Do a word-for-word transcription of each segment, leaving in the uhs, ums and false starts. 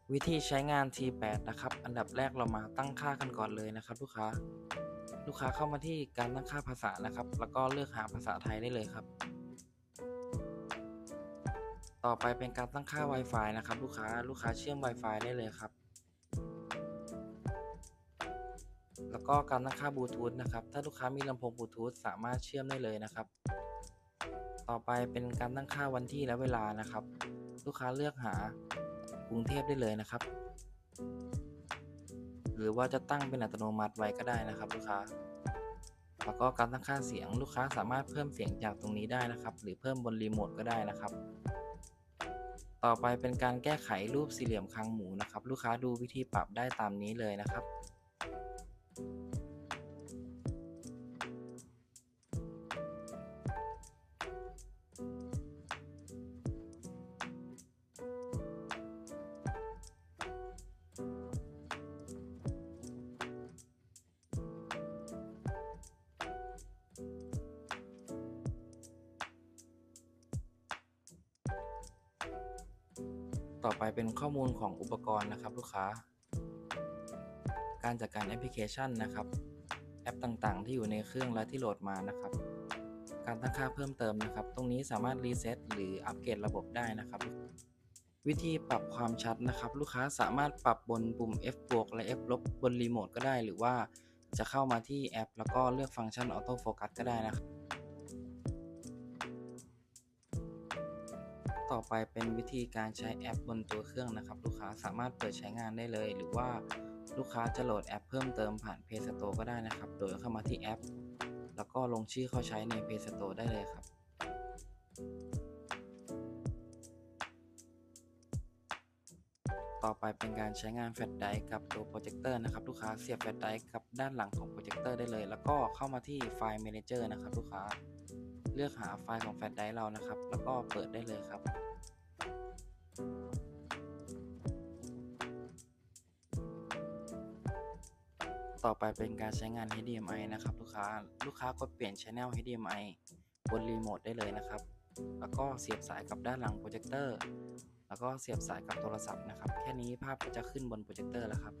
วิธีใช้งาน ที แปด นะครับอันดับแรกเรามาตั้งค่ากันก่อนเลยนะครับลูกค้าลูกค้าเข้ามาที่การตั้งค่าภาษานะครับแล้วก็เลือกหาภาษาไทยได้เลยครับต่อไปเป็นการตั้งค่า Wi-Fi นะครับลูกค้าลูกค้าเชื่อม Wi-Fi ได้เลยครับแล้วก็การตั้งค่าบลูทูธนะครับถ้าลูกค้ามีลำโพงบลูทูธสามารถเชื่อมได้เลยนะครับต่อไปเป็นการตั้งค่าวันที่และเวลานะครับลูกค้าเลือกหากรุงเทพได้เลยนะครับหรือว่าจะตั้งเป็นอัตโนมัติไว้ก็ได้นะครับลูกค้าแล้วก็การตั้งค่าเสียงลูกค้าสามารถเพิ่มเสียงจากตรงนี้ได้นะครับหรือเพิ่มบนรีโมทก็ได้นะครับต่อไปเป็นการแก้ไขรูปสี่เหลี่ยมคางหมูนะครับลูกค้าดูวิธีปรับได้ตามนี้เลยนะครับต่อไปเป็นข้อมูลของอุปกรณ์นะครับลูกค้าการจัดการแอปพลิเคชันนะครับแอปต่างๆที่อยู่ในเครื่องและที่โหลดมานะครับการตั้งค่าเพิ่มเติมนะครับตรงนี้สามารถรีเซ็ตหรืออัปเกรดระบบได้นะครับวิธีปรับความชัดนะครับลูกค้าสามารถปรับบนปุ่ม F บวกและ F ลบบนรีโมทก็ได้หรือว่าจะเข้ามาที่แอปแล้วก็เลือกฟังก์ชันออโต้โฟกัสก็ได้นะครับต่อไปเป็นวิธีการใช้แอปบนตัวเครื่องนะครับลูกค้าสามารถเปิดใช้งานได้เลยหรือว่าลูกค้าจะโหลดแอปเพิ่มเติมผ่าน Play Store ก็ได้นะครับโดยเข้ามาที่แอปแล้วก็ลงชื่อเข้าใช้ใน Play Store ได้เลยครับต่อไปเป็นการใช้งานแฟลชไดรฟ์กับตัวโปรเจคเตอร์นะครับลูกค้าเสียบแฟลชไดรฟ์กับด้านหลังของโปรเจคเตอร์ได้เลยแล้วก็เข้ามาที่ไฟล์ Manager นะครับลูกค้าเลือกหาไฟล์ของแฟลชไดรฟ์เรานะครับแล้วก็เปิดได้เลยครับต่อไปเป็นการใช้งาน เอช ดี เอ็ม ไอ นะครับลูกค้าลูกค้ากดเปลี่ยน Channel เอช ดี เอ็ม ไอ บนรีโมทได้เลยนะครับแล้วก็เสียบสายกับด้านหลังโปรเจคเตอร์แล้วก็เสียบสายกับโทรศัพท์นะครับแค่นี้ภาพก็จะขึ้นบนโปรเจคเตอร์แล้วครับ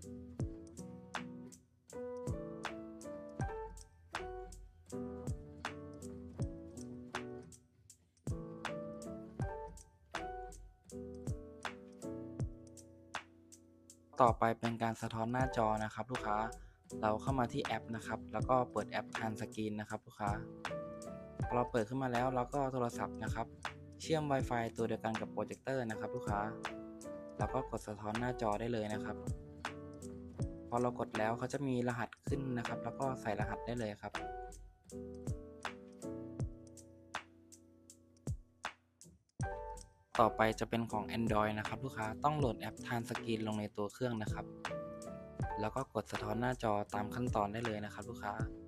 ต่อไปเป็นการสะท้อนหน้าจอนะครับลูกค้าเราเข้ามาที่แอปนะครับแล้วก็เปิดแอป ทัน สกรีน นะครับลูกค้าพอเราเปิดขึ้นมาแล้วเราก็โทรศัพท์นะครับเชื่อม Wi-Fi ตัวเดียวกันกับโปรเจคเตอร์นะครับลูกค้าแล้วก็กดสะท้อนหน้าจอได้เลยนะครับพอเรากดแล้วเขาจะมีรหัสขึ้นนะครับแล้วก็ใส่รหัสได้เลยครับต่อไปจะเป็นของ Android นะครับลูกค้าต้องโหลดแอป ทัน สกรีน ลงในตัวเครื่องนะครับแล้วก็กดสะท้อนหน้าจอตามขั้นตอนได้เลยนะครับลูกค้า